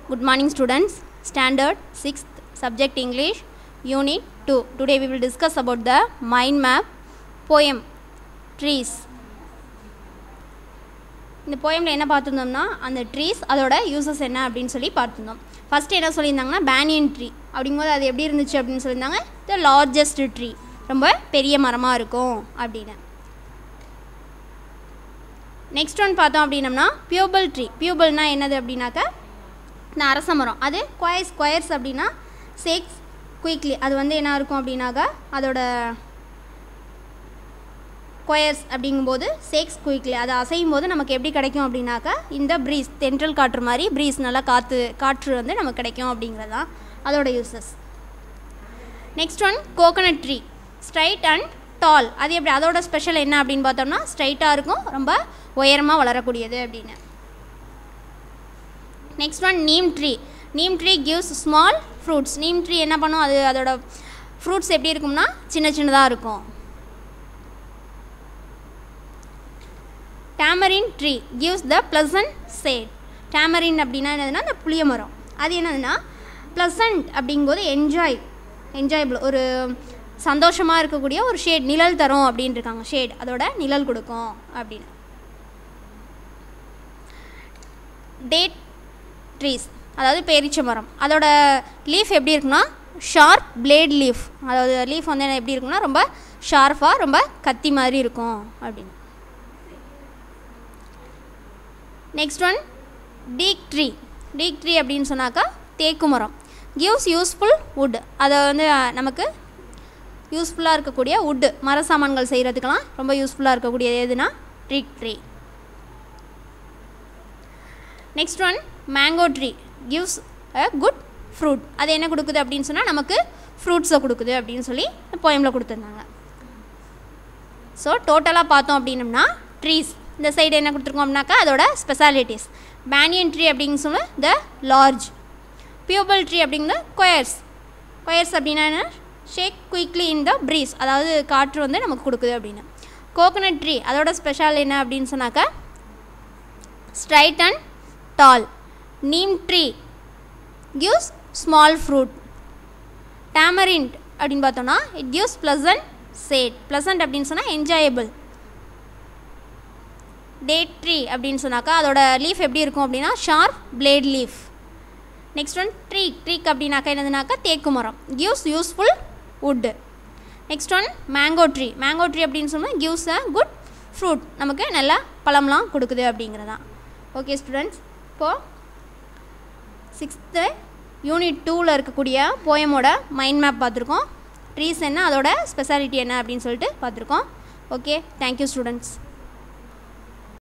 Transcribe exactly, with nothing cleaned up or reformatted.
Good morning students. Standard sixth subject English Unit two. Today we will discuss about the mind map poem trees. இந்த போயமில் என்ன பார்த்துருந்தோம்னா அந்த trees அதோட uses என்ன அப்படின்னு சொல்லி பார்த்துருந்தோம். ஃபஸ்ட்டு என்ன சொல்லியிருந்தாங்கன்னா பேனியன் ட்ரீ அப்படிங்கும்போது அது எப்படி இருந்துச்சு அப்படின்னு சொல்லியிருந்தாங்க த லார்ஜஸ்ட் ட்ரீ, ரொம்ப பெரிய மரமாக இருக்கும் அப்படின்னு. நெக்ஸ்ட் ஒன் பார்த்தோம் அப்படின்னம்னா பியூபல் ட்ரீ. பியூபல்னால் என்னது அப்படின்னாக்கா இந்த அரச மரம், அது ஸ்கொயர் ஸ்கொயர்ஸ் அப்படின்னா சேக்ஸ் குயிக்லி, அது வந்து என்ன இருக்கும் அப்படின்னாக்கா அதோட ஸ்கொயர்ஸ் அப்படிங்கும்போது சேக்ஸ் குயிக்லி, அதை அசையும் போது நமக்கு எப்படி கிடைக்கும் அப்படின்னாக்கா இந்த ப்ரீஸ், தென்றல் காற்று மாதிரி ப்ரீஸ், நல்லா காற்று காற்று வந்து நமக்கு கிடைக்கும் அப்படிங்கிறது தான் அதோட uses. Next one coconut tree, straight and tall. அது எப்படி, அதோட ஸ்பெஷல் என்ன அப்படின்னு பார்த்தோம்னா ஸ்ட்ரைட்டாக இருக்கும், ரொம்ப உயரமாக வளரக்கூடியது அப்படின்னு. Next one neem tree. Neem tree gives small fruits. Neem tree என்ன பண்ணும், அது அதோட ஃப்ரூட்ஸ் எப்படி இருக்கும்னா சின்ன சின்னதாக இருக்கும். Tamarind tree gives the pleasant shade. Tamarind அப்படின்னா என்னதுன்னா இந்த புளிய மரம், அது என்னதுன்னா ப்ளசன்ட் அப்படிங்கும்போது என்ஜாய் என்ஜாயபிள், ஒரு சந்தோஷமாக இருக்கக்கூடிய ஒரு ஷேட், நிழல் தரும் அப்படின்னு இருக்காங்க, ஷேட் அதோட நிழல் கொடுக்கும் அப்படின்னு. டேட் ட்ரீஸ், அதாவது பேரிச்ச மரம், அதோட லீஃப் எப்படி இருக்குன்னா ஷார்ப் பிளேட் லீஃப், அதாவது லீஃப் வந்து என்ன எப்படி இருக்குன்னா ரொம்ப ஷார்ப்பாக, ரொம்ப கத்தி மாதிரி இருக்கும் அப்படின்னு. Next one teak tree. Teak tree அப்படின்னு சொன்னாக்கா தேக்கு மரம், கிவ்ஸ் யூஸ்ஃபுல் வுட், அதை வந்து நமக்கு யூஸ்ஃபுல்லாக இருக்கக்கூடிய வுட்டு, மர சாமான்கள் செய்கிறதுக்கெல்லாம் ரொம்ப யூஸ்ஃபுல்லாக இருக்கக்கூடிய எதுனா teak tree. Next one mango tree gives a good fruit. அது என்ன கொடுக்குது அப்படின்னு சொன்னால் நமக்கு ஃப்ரூட்ஸை கொடுக்குது அப்படின்னு சொல்லி இந்த போயமில் கொடுத்துருந்தாங்க. ஸோ டோட்டலாக பார்த்தோம் அப்படின்னம்னா ட்ரீஸ் இந்த சைடு என்ன கொடுத்துருக்கோம் அப்படின்னாக்கா அதோட ஸ்பெஷாலிட்டிஸ். பேனியன் ட்ரீ அப்படிங்க சொன்னால் த லார்ஜ், பியூபல் ட்ரீ அப்படிங்கிறது கொயர்ஸ். கொயர்ஸ் அப்படின்னா என்ன, ஷேக் குயிக்லி இன் த ப்ரீஸ், அதாவது காற்று வந்து நமக்கு கொடுக்குது அப்படின்னு. கோகனட் ட்ரீ அதோட ஸ்பெஷல் என்ன அப்படின்னு சொன்னாக்கா straight and tall. Neem tree gives small fruit. Tamarind அப்படின்னு பார்த்தோன்னா it gives pleasant shade. Pleasant அப்படின்னு சொன்னால் என்ஜாயபிள். டேட் ட்ரீ அப்படின்னு சொன்னாக்கா அதோட லீஃப் எப்படி இருக்கும் அப்படின்னா sharp blade leaf. Next one tree. Teak அப்படின்னாக்கா என்னதுனாக்கா தேக்கு மரம், gives useful wood. Next one mango tree. Mango tree அப்படின்னு சொன்னால் கிவ்ஸ் அ குட் ஃப்ரூட், நமக்கு நல்லா பழம்லாம் கொடுக்குது அப்படிங்கிறதான். ஓகே ஸ்டூடெண்ட்ஸ், இப்போது சிக்ஸ்த்து யூனிட் டூவில் இருக்கக்கூடிய போயமோட மைண்ட் மேப் பார்த்துருக்கோம். ட்ரீஸ் என்ன, அதோட ஸ்பெஷாலிட்டி என்ன அப்படின்னு சொல்லிட்டு பார்த்துருக்கோம். Okay, thank you students.